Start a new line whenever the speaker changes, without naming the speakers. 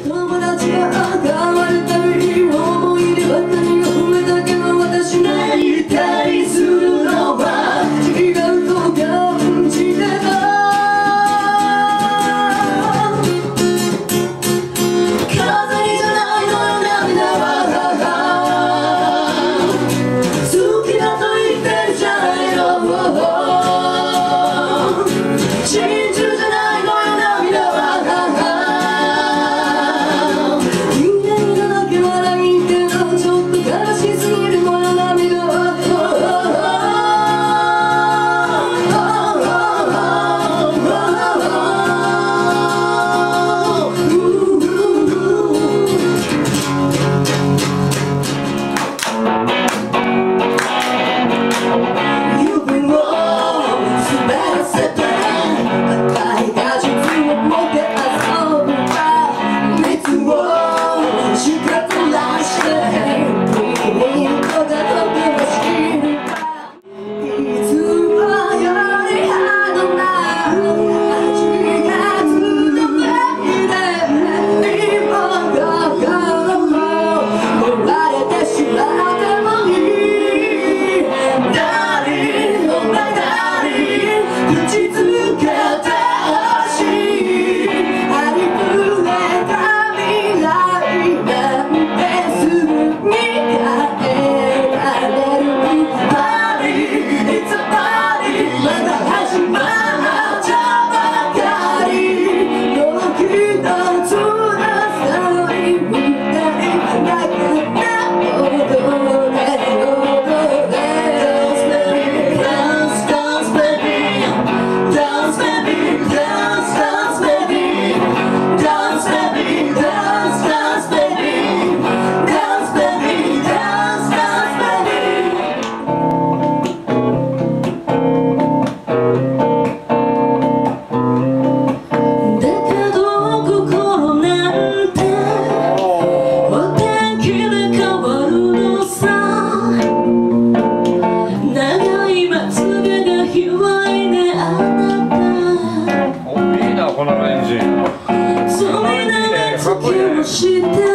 友達が変わるたびに思い出ばかりが増えたけど私が言いたりするのは違うと感じてた飾りじゃないのよ涙は好きだと言ってるじゃないの真珠じゃないのよ涙はいないのだけ笑いけどちょっと悲しすぎるのよ涙はこのアレンジ。かっこいいね。